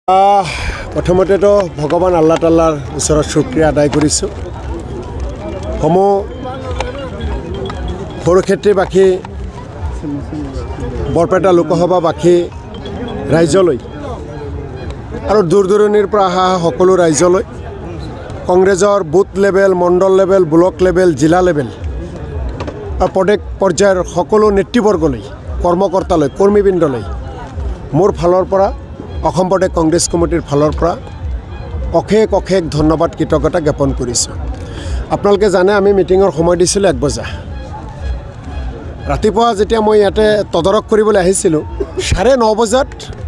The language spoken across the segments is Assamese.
প্ৰথমতেতো ভগৱান আল্লাহ তাল্লাৰ ওচৰত শুক্ৰিয়া আদায় কৰিছোঁ। সৰুক্ষেত্ৰীবাসী, বৰপেটা লোকসভাবাসী ৰাইজলৈ আৰু দূৰ দূৰণিৰ পৰা অহা সকলো ৰাইজলৈ, কংগ্ৰেছৰ বুথ লেভেল, মণ্ডল লেভেল, ব্লক লেভেল, জিলা লেভেল আৰু প্ৰত্যেক পৰ্যায়ৰ সকলো নেতৃবৰ্গলৈ, কৰ্মকৰ্তালৈ, কৰ্মীবৃন্দলৈ মোৰ ফালৰ পৰা, অসম প্ৰদেশ কংগ্ৰেছ কমিটিৰ ফালৰ পৰা অশেষ অশেষ ধন্যবাদ, কৃতজ্ঞতা জ্ঞাপন কৰিছোঁ। আপোনালোকে জানে আমি মিটিঙৰ সময় দিছিলোঁ 1 বজা। ৰাতিপুৱা যেতিয়া মই ইয়াতে তদাৰক কৰিবলৈ আহিছিলোঁ, 9:30 বজাত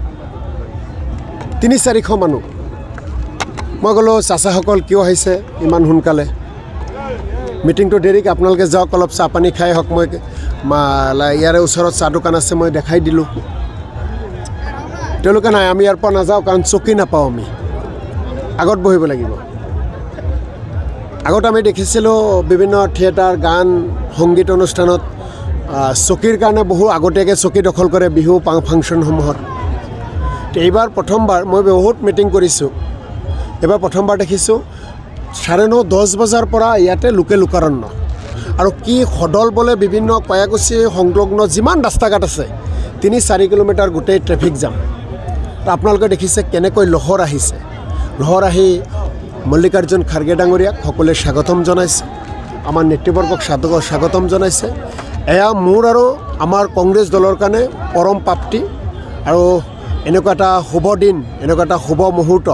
300-400 মানুহ। মই ক'লোঁ, চাচাসকল কিয় আহিছে ইমান সোনকালে? মিটিংটো দেৰিকৈ, আপোনালোকে যাওক, অলপ চাহ পানী খাই হওক। মই ইয়াৰে ওচৰত চাহ দোকান আছে, মই দেখাই দিলোঁ। তেওঁলোকে নাই, আমি ইয়াৰ পৰা নাযাওঁ, কাৰণ চকী নাপাওঁ, আমি আগত বহিব লাগিব। আগত আমি দেখিছিলোঁ বিভিন্ন থিয়েটাৰ, গান, সংগীত অনুষ্ঠানত চকীৰ কাৰণে বহু আগতীয়াকৈ চকী দখল কৰে বিহু ফাংচনসমূহত। এইবাৰ প্ৰথমবাৰ, মই বহুত মিটিং কৰিছোঁ, এইবাৰ প্ৰথমবাৰ দেখিছোঁ 9:30-10 বজাৰ পৰা ইয়াতে লোকাৰণ্য। আৰু কি সদল বলে বিভিন্ন কয়াকুছি সংলগ্ন যিমান ৰাস্তা ঘাট আছে, 3-4 কিলোমিটাৰ গোটেই ট্ৰেফিক জাম। আপোনালোকে দেখিছে কেনেকৈ লহৰ আহিছে। লহৰ আহি মল্লিকাৰ্জুন খাৰ্গে ডাঙৰীয়াক সকলোৱে স্বাগতম জনাইছে, আমাৰ নেতৃবৰ্গক স্বাগতম জনাইছে। এয়া মোৰ আৰু আমাৰ কংগ্ৰেছ দলৰ কাৰণে পৰম প্ৰাপ্তি। আৰু এনেকুৱা এটা শুভ দিন, এনেকুৱা এটা শুভ মুহূৰ্ত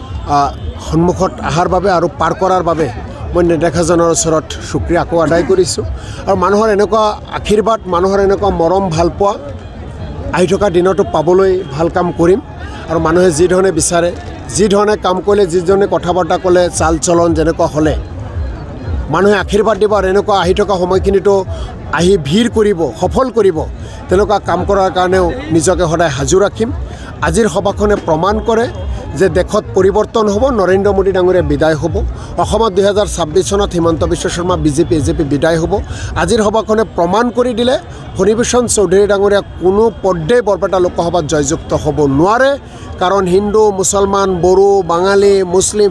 সন্মুখত অহাৰ বাবে আৰু পাৰ কৰাৰ বাবে মই নেদেখাজনৰ ওচৰত শুক্ৰিয়া আকৌ আদায় কৰিছোঁ। আৰু মানুহৰ এনেকুৱা আশীৰ্বাদ, মানুহৰ এনেকুৱা মৰম, ভালপোৱা আহি থকা দিনতো পাবলৈ ভাল কাম কৰিম। আৰু মানুহে যি ধৰণে বিচাৰে, যি ধৰণে কাম কৰিলে, যিজনে কথা বাৰ্তা ক'লে, চাল চলন যেনেকুৱা হ'লে মানুহে আশীৰ্বাদ দিব। আৰু এনেকুৱা আহি থকা সময়খিনিতো আহি ভিৰ কৰিব, সফল কৰিব, তেনেকুৱা কাম কৰাৰ কাৰণেও নিজকে সদায় সাজু ৰাখিম। আজিৰ সভাখনে প্ৰমাণ কৰে যে দেশত পৰিৱৰ্তন হ'ব, নৰেন্দ্ৰ মোদী ডাঙৰীয়া বিদায় হ'ব। অসমত 2026 চনত হিমন্ত বিশ্ব শৰ্মা বিজেপি এজেপি বিদায় হ'ব। আজিৰ সভাখনে প্ৰমাণ কৰি দিলে ফণীভূষণ চৌধুৰী ডাঙৰীয়া কোনো পৰ্যায়ে বৰপেটা লোকসভাত জয়যুক্ত হ'ব নোৱাৰে। কাৰণ হিন্দু, মুছলমান, বড়ো, বাঙালী, মুছলিম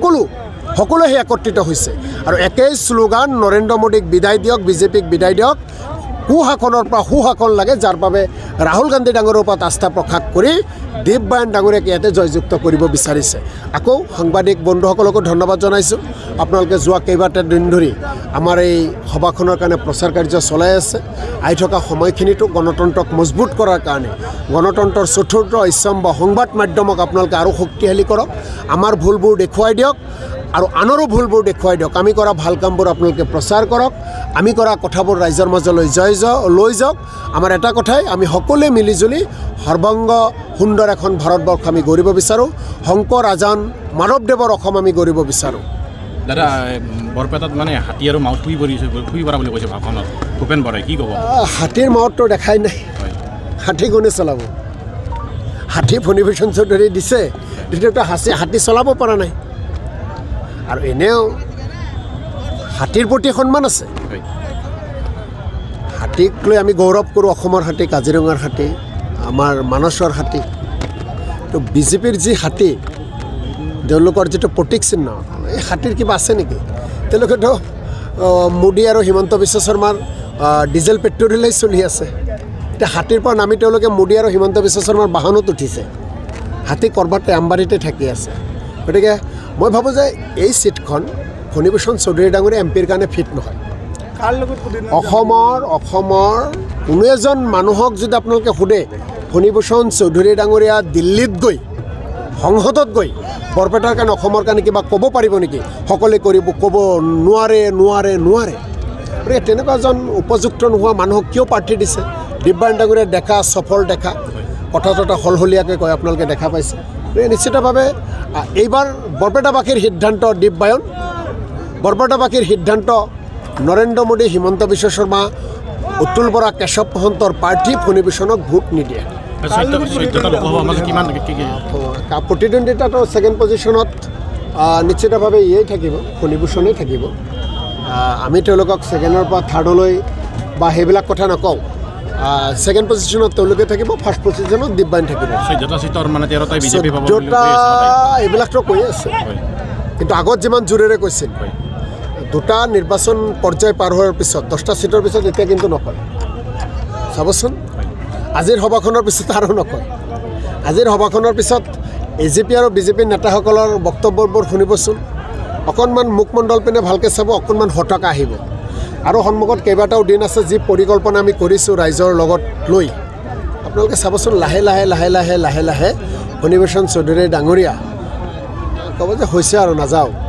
সকলোৱে একত্ৰিত হৈছে। আৰু একেই শ্লোগান, নৰেন্দ্ৰ মোদীক বিদায় দিয়ক, বিজেপিক বিদায় দিয়ক। কুশাসনৰ পৰা সুশাসন লাগে, যাৰ বাবে ৰাহুল গান্ধী ডাঙৰীয়াৰ ওপৰত আস্থা প্ৰকাশ কৰি দেৱবায়ন ডাঙৰীয়াক ইয়াতে জয়যুক্ত কৰিব বিচাৰিছে। আকৌ সাংবাদিক বন্ধুসকলকো ধন্যবাদ জনাইছোঁ। আপোনালোকে যোৱা কেইবাটা দিন ধৰি আমাৰ এই সভাখনৰ কাৰণে প্ৰচাৰ কাৰ্য চলাই আছে। আহি থকা সময়খিনিতো গণতন্ত্ৰক মজবুত কৰাৰ কাৰণে, গণতন্ত্ৰৰ চতুৰ্থ স্তম্ভ সংবাদ মাধ্যমক আপোনালোকে আৰু শক্তিশালী কৰক, আমাৰ ভুলবোৰ দেখুৱাই দিয়ক আৰু আনৰো ভুলবোৰ দেখুৱাই দিয়ক। আমি কৰা ভাল কামবোৰ আপোনালোকে প্ৰচাৰ কৰক, আমি কৰা কথাবোৰ ৰাইজৰ মাজলৈ লৈ যাওক। আমাৰ এটা কথাই, আমি সকলোৱে মিলিজুলি সৰ্বাংগ সুন্দৰ এখন ভাৰতবৰ্ষ আমি গঢ়িব বিচাৰোঁ। শংকৰ আজান মাধৱদেৱৰ অসম আমি গঢ়িব বিচাৰোঁ। দাদা, বৰপেটাত মানে হাতী আৰু মাউত শুই পৰা বুলি কৈছে ভাষণত ভূপেন বৰাই, কি ক'ব? হাতীৰ মাউতটো দেখাই নাই, হাতী কোনে চলাব? হাতী ফণীভূষণ চৌধুৰী দিছে, দ্বিতীয়তে হাতী চলাব পৰা নাই। আৰু এনেও হাতীৰ প্ৰতি সন্মান আছে। হাতীক লৈ আমি গৌৰৱ কৰোঁ, অসমৰ হাতী, কাজিৰঙাৰ হাতী, আমাৰ মানসৰ হাতী। তো বিজেপিৰ যি হাতী, তেওঁলোকৰ যিটো প্ৰতীক চিহ্ন, এই হাতীৰ কিবা আছে নেকি? তেওঁলোকেতো মোদী আৰু হিমন্ত বিশ্ব শৰ্মাৰ ডিজেল পেট্ৰলেই চলি আছে। এতিয়া হাতীৰ পৰা নামি তেওঁলোকে মোদী আৰু হিমন্ত বিশ্ব শৰ্মাৰ বাহনত উঠিছে। হাতী ক'ৰবাতে আমবাৰীতে থাকি আছে। গতিকে মই ভাবোঁ যে এই ছিটখন ফণীভূষণ চৌধুৰী ডাঙৰীয়া এমপিৰ কাৰণে ফিট নহয়। অসমৰ কোনো এজন মানুহক যদি আপোনালোকে সোধে, ফণীভূষণ চৌধুৰী ডাঙৰীয়া দিল্লীত গৈ, সংসদত গৈ বৰপেটাৰ কাৰণে, অসমৰ কাৰণে কিবা ক'ব পাৰিব নেকি? সকলোৱে ক'ব নোৱাৰে। গতিকে তেনেকুৱা এজন উপযুক্ত নোহোৱা মানুহক কিয় প্ৰাৰ্থী দিছে? দেৱবায়ন ডাঙৰীয়া ডেকা, সফল ডেকা, কথা সলসলীয়াকৈ কয়, আপোনালোকে দেখা পাইছে। নিশ্চিতভাৱে এইবাৰ বৰপেটাবাসীৰ সিদ্ধান্ত দেৱবায়ন, বৰপেটাবাসীৰ সিদ্ধান্ত নৰেন্দ্ৰ মোদী, হিমন্ত বিশ্ব শৰ্মা, অতুল বৰা, কেশৱ মহন্তৰ প্ৰাৰ্থী ফণীভূষণক ভোট নিদিয়ে। প্ৰতিদ্বন্দ্বিতাটো ছেকেণ্ড পজিশ্যনত নিশ্চিতভাৱে ইয়েই থাকিব, ফণীভূষণেই থাকিব। আমি তেওঁলোকক ছেকেণ্ডৰ পৰা থাৰ্ডলৈ বা সেইবিলাক কথা নকওঁ। ছেকেণ্ড পজিশ্যনত তেওঁলোকে থাকিব, ফাৰ্ষ্ট পজিশ্যনত দিব্যায়ন থাকিব। 14টা চিটৰ মানে 13টাই বিজেপি পাব বুলি কৈ 14টা আছে। এইবিলাকতো কৈ আছে, হয় কিন্তু আগত যিমান জোৰেৰে কৈছিল, হয় দুটা নিৰ্বাচন পৰ্যায় পাৰ হোৱাৰ পিছত 10টা চিটৰ পিছত এতিয়া কিন্তু নকয়। চাবচোন আজিৰ সভাখনৰ পিছত আৰু নকয়। আজিৰ সভাখনৰ পিছত AJP আৰু BJP নেতাসকলৰ বক্তব্যবোৰ শুনিবচোন, অকণমান মুখমণ্ডল পিনে ভালকৈ চাব, অকণমান হতাশা আহিব। আৰু সন্মুখত কেইবাটাও দিন আছে যি পৰিকল্পনা আমি কৰিছোঁ ৰাইজৰ লগত লৈ, আপোনালোকে চাবচোন লাহে লাহে লাহে লাহে লাহে লাহে ফণীভূষণ চৌধুৰী ডাঙৰীয়া ক'ব যে হৈছে আৰু নাযাওঁ।